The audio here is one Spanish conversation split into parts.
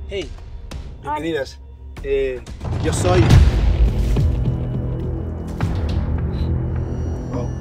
Hey, bienvenidas. Yo soy... Oh.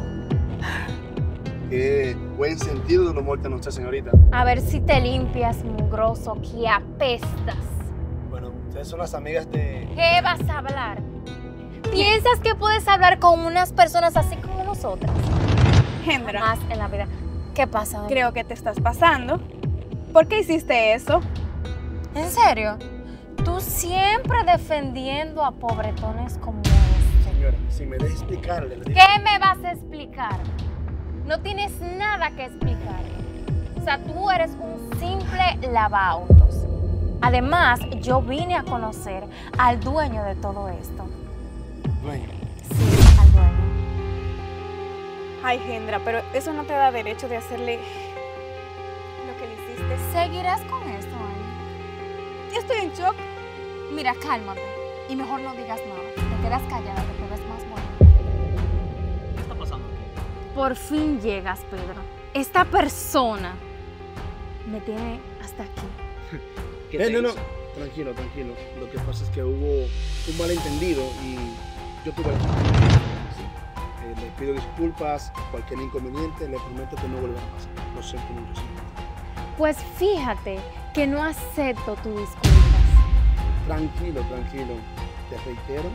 Qué buen sentido del humor tiene usted, señorita. A ver si te limpias, mugroso, que apestas. Bueno, ustedes son las amigas de... ¿Qué vas a hablar? ¿Piensas que puedes hablar con unas personas así como nosotras? Hendra, Más en la vida. ¿Qué pasa? creo que te estás pasando. ¿Por qué hiciste eso? ¿En serio? Tú siempre defendiendo a pobretones como este. Señora, si me deja explicarle... le digo- ¿Qué me vas a explicar? No tienes nada que explicar. O sea, tú eres un simple lavaautos. Además, yo vine a conocer al dueño de todo esto. Dueño. Sí, al dueño. Ay, Hendra, pero eso no te da derecho de hacerle lo que le hiciste. ¿Seguirás con esto, Annie? Yo estoy en shock. Mira, cálmate. Y mejor no digas nada. Te quedas callada, te ves más bonita. ¿Qué está pasando? Por fin llegas, Pedro. Esta persona me tiene hasta aquí. ¿Qué te No. hizo? Tranquilo, tranquilo. Lo que pasa es que hubo un malentendido y yo tuve la culpa. Sí. Le pido disculpas, cualquier inconveniente, le prometo que no volverá a pasar. Lo siento mucho, señorita. Pues fíjate que no acepto tu disculpas. Tranquilo, tranquilo. Te reitero.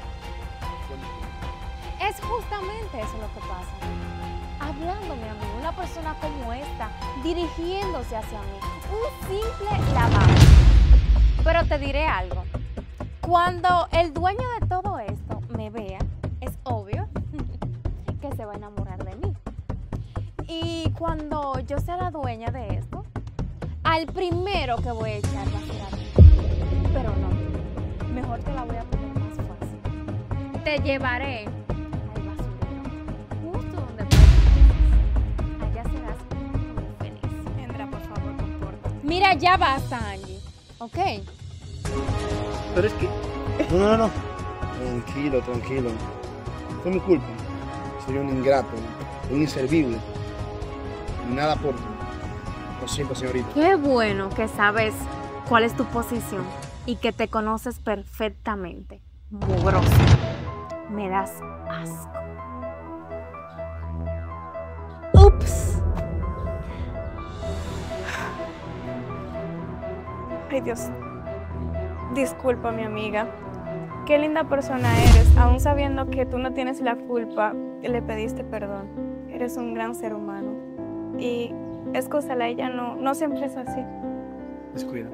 Es justamente eso lo que pasa. Hablando, mi amigo, una persona como esta, dirigiéndose hacia mí. Un simple lavado. Pero te diré algo. Cuando el dueño de todo esto me vea, es obvio que se va a enamorar de mí. Y cuando yo sea la dueña de esto, al primero que voy a echar va a ser a ti. Pero no, mejor te la voy a poner más fácil. Te llevaré al basurero, justo donde puedas. Allá serás muy feliz. Hendra, por favor, compórtate. Mira, ya basta, Angie. ¿Ok? Pero es que... No. Tranquilo, tranquilo. Fue mi culpa. Soy un ingrato, un inservible. Nada por ti. Lo siento, señorita. Qué bueno que sabes cuál es tu posición y que te conoces perfectamente. Mugroso. Me das asco. Ups. Ay, Dios. Disculpa, mi amiga. Qué linda persona eres. Aún sabiendo que tú no tienes la culpa, le pediste perdón. Eres un gran ser humano. Y excúsala, ella no siempre es así. Descuida.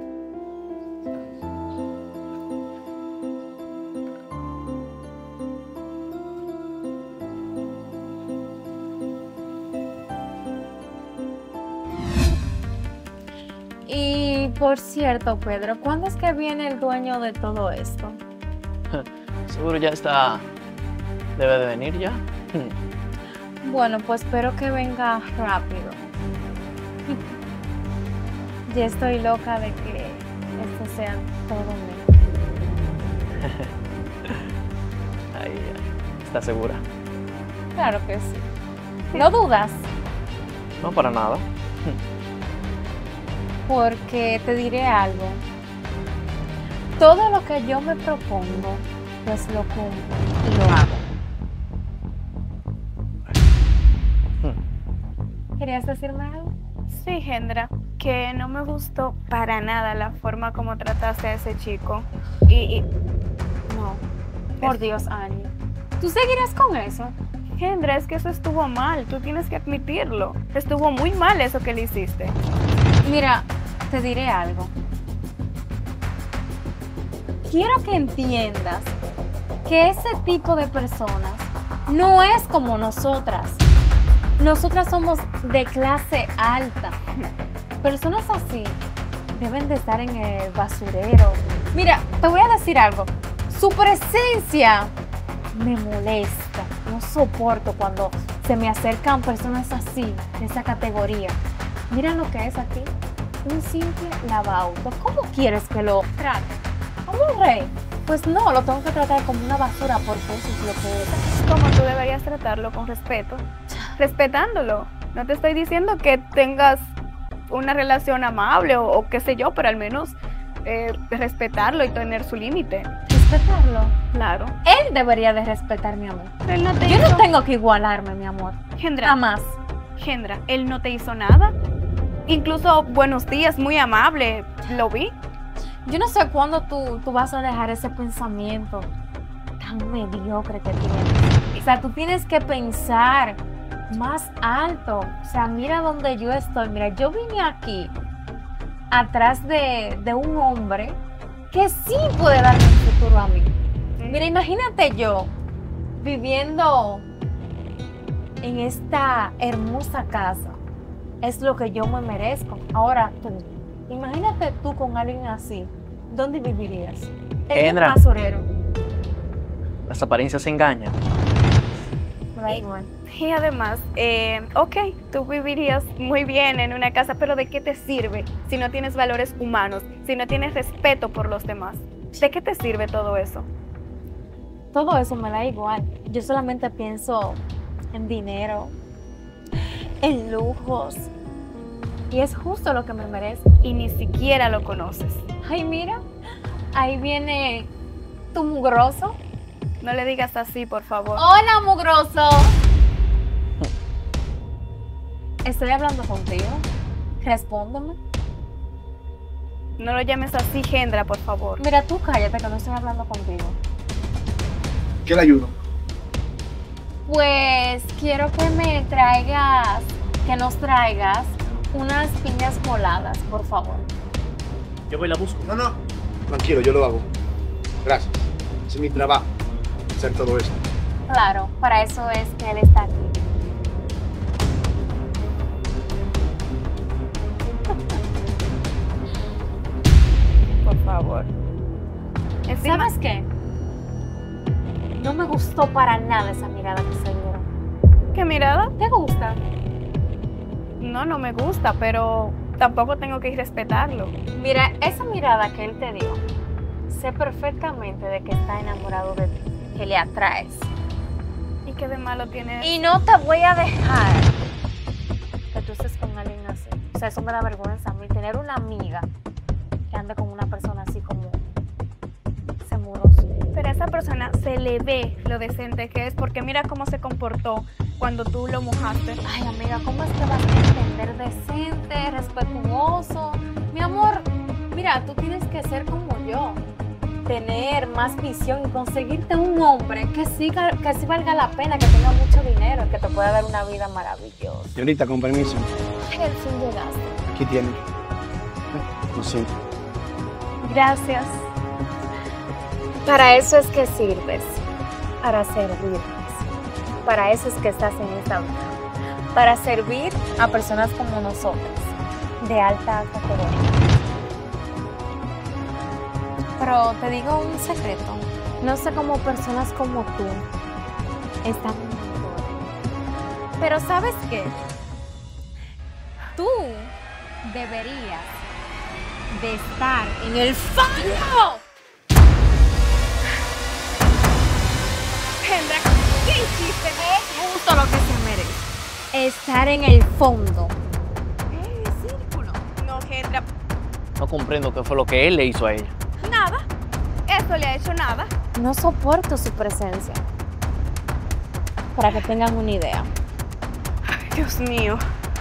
Y por cierto, Pedro, ¿cuándo es que viene el dueño de todo esto? Seguro ya está... Debe de venir ya. Bueno, pues espero que venga rápido. Ya estoy loca de que esto sea todo mío. Ay, ¿está segura? Claro que sí. ¿No dudas? No, para nada. Porque te diré algo. Todo lo que yo me propongo, pues lo cumplo y lo hago. ¿Querías decirme algo? Sí, Hendra, que no me gustó para nada la forma como trataste a ese chico. Y No. Por Dios, Annie. ¿Tú seguirás con eso? Hendra, es que eso estuvo mal, tú tienes que admitirlo. Estuvo muy mal eso que le hiciste. Mira, te diré algo. Quiero que entiendas que ese tipo de personas no es como nosotras. Nosotras somos de clase alta. Personas así deben de estar en el basurero. Mira, te voy a decir algo. Su presencia me molesta. No soporto cuando se me acercan personas así, de esa categoría. Mira lo que es aquí. Un simple lavauto. ¿Cómo quieres que lo trate? ¿Como un rey? Pues no, lo tengo que tratar como una basura porque eso es lo que es. Como tú deberías tratarlo con respeto, respetándolo. No te estoy diciendo que tengas una relación amable o qué sé yo, pero al menos respetarlo y tener su límite. Respetarlo. Claro. Él debería de respetar, mi amor. Él no te Yo hizo... no tengo que igualarme, mi amor. Gendra, Jamás. Gendra, él no te hizo nada. Incluso buenos días, muy amable. Lo vi. Yo no sé cuándo tú vas a dejar ese pensamiento tan mediocre que tienes. O sea, tú tienes que pensar más alto. O sea, mira donde yo estoy. Mira, yo vine aquí atrás de un hombre que sí puede darme un futuro a mí. Mira, imagínate yo viviendo en esta hermosa casa. Es lo que yo me merezco. Ahora tú, imagínate tú con alguien así. ¿Dónde vivirías? En un Gendra. basurero. Las apariencias engañan. Me da igual. Y además, ok, tú vivirías muy bien en una casa, pero ¿de qué te sirve si no tienes valores humanos, si no tienes respeto por los demás? ¿De qué te sirve todo eso? Todo eso me da igual. Yo solamente pienso en dinero, en lujos. Y es justo lo que me merezco. Y ni siquiera lo conoces. Ay, mira, ahí viene tu mugroso. No le digas así, por favor. Hola, mugroso. Estoy hablando contigo. Respóndeme. No lo llames así, Gendra, por favor. Mira, tú cállate que no estoy hablando contigo. ¿Qué le ayudo? Pues quiero que me traigas, que nos traigas unas piñas moladas, por favor. Yo voy y la busco. No, no. Tranquilo, yo lo hago. Gracias. Ese es mi trabajo, hacer todo esto. Claro, para eso es que él está aquí. Por favor. Encima- ¿Sabes qué? No me gustó para nada esa mirada que se dieron. ¿Qué mirada? ¿Te gusta? No, no me gusta, pero tampoco tengo que irrespetarlo. Mira, esa mirada que él te dio, sé perfectamente de que está enamorado de ti, que le atraes. ¿Y qué de malo tiene? Y no te voy a dejar que tú estés con alguien así. O sea, eso me da vergüenza a mí, tener una amiga que ande con una persona así como ese muroso. Pero a esa persona se le ve lo decente que es, porque mira cómo se comportó cuando tú lo mojaste. Ay, amiga, ¿cómo es que vas a entender decente, respetuoso? Mi amor, mira, tú tienes que ser como yo. Tener más visión y conseguirte un hombre que sí valga la pena, que tenga mucho dinero y que te pueda dar una vida maravillosa. Señorita, con permiso. Ay, al fin llegaste. Aquí tiene. Lo siento. Gracias. Para eso es que sirves, para servirles. Para eso es que estás en esta vida. Para servir a personas como nosotras, de alta categoría. Pero te digo un secreto. No sé cómo personas como tú están en el poder. Pero ¿sabes qué? Tú deberías de estar en el fondo. Gendra, ¿qué hiciste? Es justo lo que se merece. Estar en el fondo. Círculo. No, Gendra, No comprendo qué fue lo que él le hizo a ella. nada. Eso le ha hecho nada. No soporto su presencia. Para que tengan una idea. Dios mío.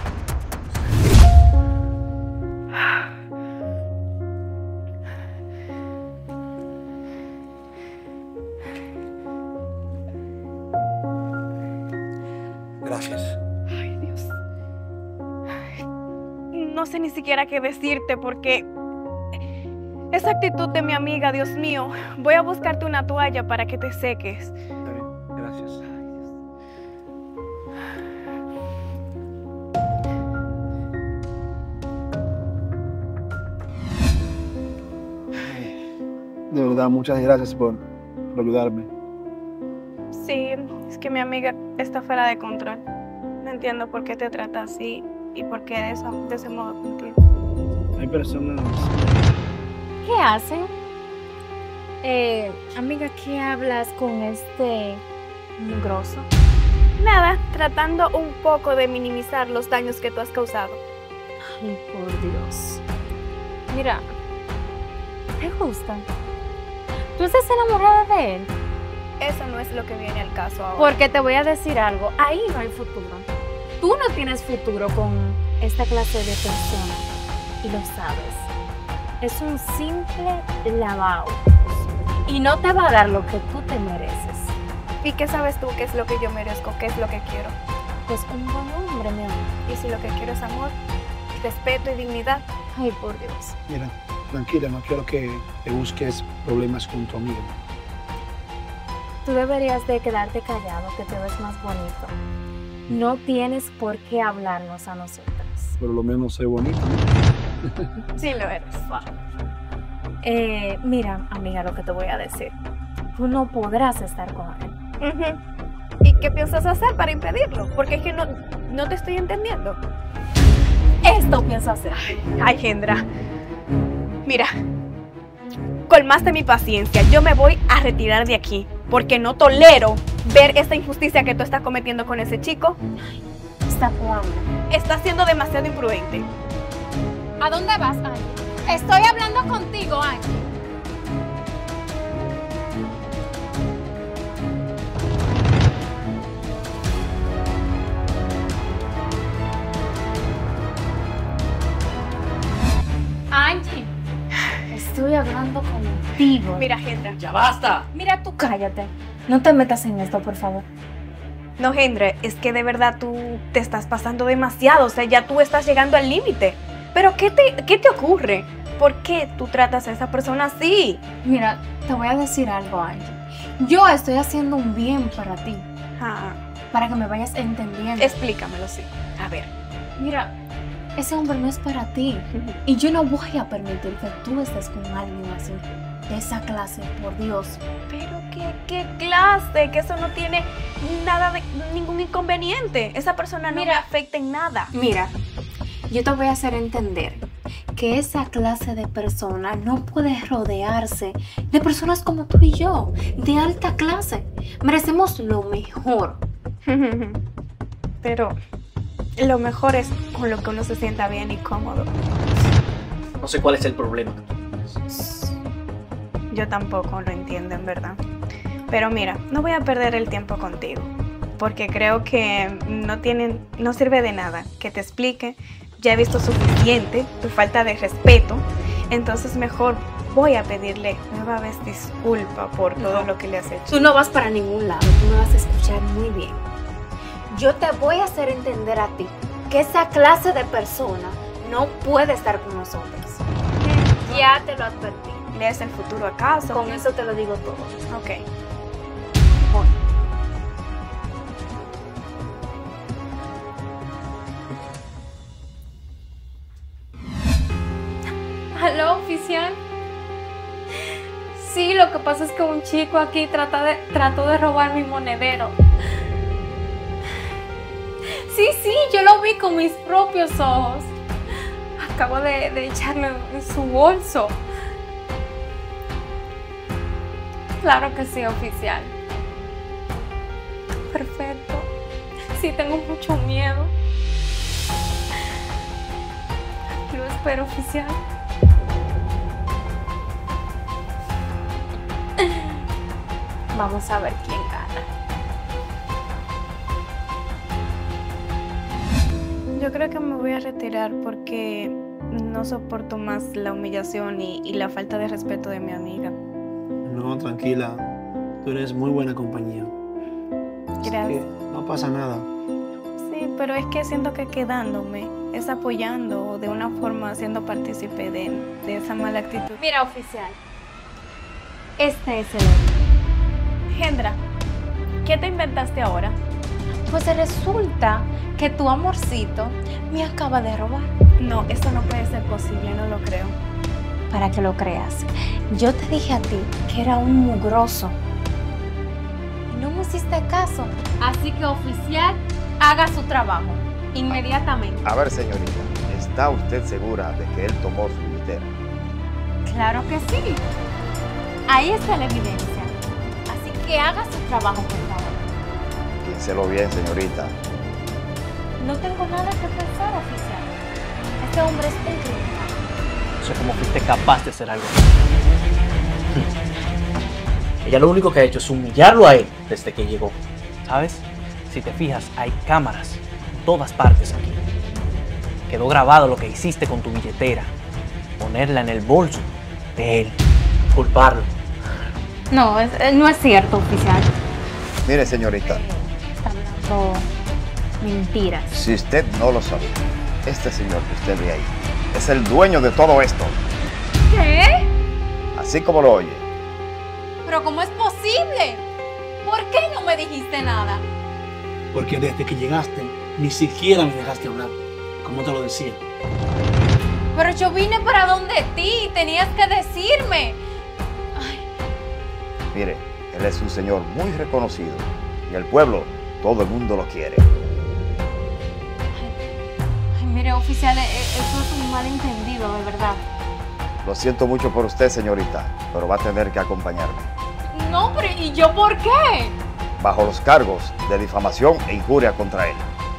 Gracias. Ay, Dios. No sé ni siquiera qué decirte porque esa actitud de mi amiga, Dios mío, voy a buscarte una toalla para que te seques. Está bien. Gracias. De verdad, muchas gracias por ayudarme. Sí, es que mi amiga está fuera de control. No entiendo por qué te trata así y por qué de ese modo contigo. Hay personas. ¿Qué hacen? Amiga, ¿qué hablas con este mugroso? Nada, tratando un poco de minimizar los daños que tú has causado. Ay, por Dios. Mira, ¿Te gusta? ¿Tú estás enamorada de él? Eso no es lo que viene al caso ahora. Porque te voy a decir algo, ahí no hay futuro. Tú no tienes futuro con esta clase de persona y lo sabes. Es un simple lavado y no te va a dar lo que tú te mereces. ¿Y qué sabes tú qué es lo que yo merezco? ¿Qué es lo que quiero? Pues un buen hombre, mi amor. Y si lo que quiero es amor, respeto y dignidad. Ay, por Dios. Mira, tranquila, no quiero que te busques problemas con tu amigo. Tú deberías de quedarte callado, que te ves más bonito. No tienes por qué hablarnos a nosotras. Por lo menos soy bonito. Sí lo eres. Mira, amiga, lo que te voy a decir. Tú no podrás estar con él. ¿Y qué piensas hacer para impedirlo? Porque es que no te estoy entendiendo. Esto pienso hacer. Ay, Gendra. Mira, colmaste mi paciencia. Yo me voy a retirar de aquí porque no tolero ver esta injusticia que tú estás cometiendo con ese chico. Está jugando. Estás siendo demasiado imprudente. ¿A dónde vas, Angie? Estoy hablando contigo, Angie. Angie, estoy hablando contigo. Mira, Gendra. ¡Ya basta! Mira, tú cállate. No te metas en esto, por favor. No, Gendra, es que de verdad tú te estás pasando demasiado. O sea, ya tú estás llegando al límite. Pero ¿qué te ocurre? ¿Por qué tú tratas a esa persona así? Mira, te voy a decir algo, Angie. Yo estoy haciendo un bien para ti, Ah, para que me vayas entendiendo. explícamelo, sí. A ver. Mira, ese hombre no es para ti. Y yo no voy a permitir que tú estés con alguien así, de esa clase, por Dios. Pero qué clase, que eso no tiene nada de ningún inconveniente. Esa persona no me Mira. afecta en nada. Mira, yo te voy a hacer entender que esa clase de persona no puede rodearse de personas como tú y yo, de alta clase. Merecemos lo mejor. Pero lo mejor es con lo que uno se sienta bien y cómodo. No sé cuál es el problema. Yo tampoco lo entiendo, en verdad. Pero mira, no voy a perder el tiempo contigo, porque creo que no sirve de nada que te explique. Ya he visto suficiente tu falta de respeto, entonces mejor voy a pedirle nueva vez disculpa por todo lo que le has hecho. Tú no vas para ningún lado, tú me vas a escuchar muy bien. Yo te voy a hacer entender a ti que esa clase de persona no puede estar con nosotros. Ya te lo advertí. ¿Lees el futuro acaso? Con eso te lo digo todo. Ok. Voy. ¿Aló, oficial? Sí, lo que pasa es que un chico aquí trató de robar mi monedero. Sí, yo lo vi con mis propios ojos. Acabo de echarlo en su bolso. Claro que sí, oficial. Perfecto. Sí, tengo mucho miedo. Lo espero, oficial. Vamos a ver quién gana. Yo creo que me voy a retirar porque no soporto más la humillación y la falta de respeto de mi amiga. No, tranquila. Tú eres muy buena compañía. Gracias. No pasa nada. Sí, pero es que siento que quedándome es apoyando o de una forma siendo partícipe de esa mala actitud. Mira, oficial. Este es el hombre. Gendra, ¿qué te inventaste ahora? Pues resulta que tu amorcito me acaba de robar. No, eso no puede ser posible, no lo creo. Para que lo creas, yo te dije a ti que era un mugroso. No me hiciste caso. Así que, oficial, haga su trabajo inmediatamente. A ver, señorita, ¿está usted segura de que él tomó su billetera? Claro que sí. Ahí está la evidencia. Así que haga su trabajo, por favor. Piénselo bien, señorita. No tengo nada que pensar, oficial. Este hombre es un criminal. sé cómo fuiste capaz de hacer algo. Ella lo único que ha hecho es humillarlo a él desde que llegó. ¿Sabes? Si te fijas, hay cámaras en todas partes aquí. Quedó grabado lo que hiciste con tu billetera. Ponerla en el bolso de él. Culparlo. No, no es cierto, oficial. Mire, señorita, Está hablando mentiras. si usted no lo sabe, este señor que usted ve ahí es el dueño de todo esto, ¿Qué? así como lo oye. ¿Pero cómo es posible? ¿Por qué no me dijiste nada? Porque desde que llegaste, ni siquiera me dejaste hablar, como te lo decía. Pero yo vine para donde ti, tenías que decirme. Mire, él es un señor muy reconocido y el pueblo, todo el mundo lo quiere. Ay, mire, oficial, eso es un malentendido, de verdad. Lo siento mucho por usted, señorita, pero va a tener que acompañarme. No, pero ¿y yo por qué? Bajo los cargos de difamación e injuria contra él.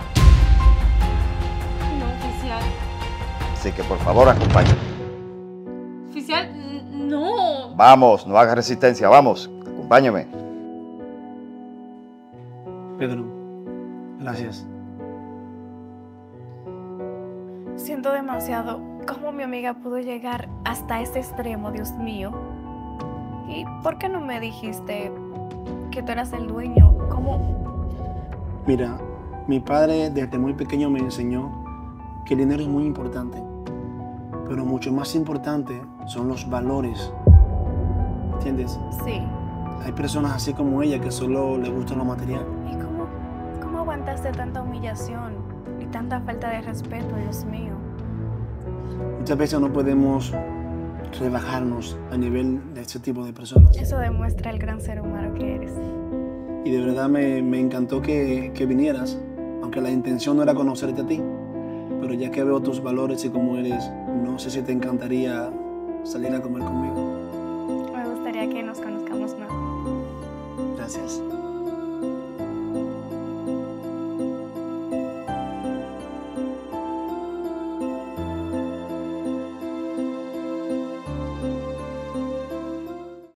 No, oficial. Así que por favor, acompáñeme. Oficial, no. Vamos, no haga resistencia, vamos, acompáñeme. Pedro, gracias. Siento demasiado cómo mi amiga pudo llegar hasta este extremo, Dios mío. ¿Y por qué no me dijiste que tú eras el dueño? ¿Cómo? Mira, mi padre desde muy pequeño me enseñó que el dinero es muy importante, pero mucho más importante son los valores. ¿Entiendes? Sí. Hay personas así como ella que solo le gusta lo material. ¿Y cómo aguantaste tanta humillación y tanta falta de respeto, Dios mío? Muchas veces no podemos rebajarnos a nivel de este tipo de personas. Eso demuestra el gran ser humano que eres. Y de verdad me encantó que vinieras, aunque la intención no era conocerte a ti. Pero ya que veo tus valores y cómo eres, no sé si te encantaría salir a comer conmigo. Me gustaría que nos conozcamos más. Gracias.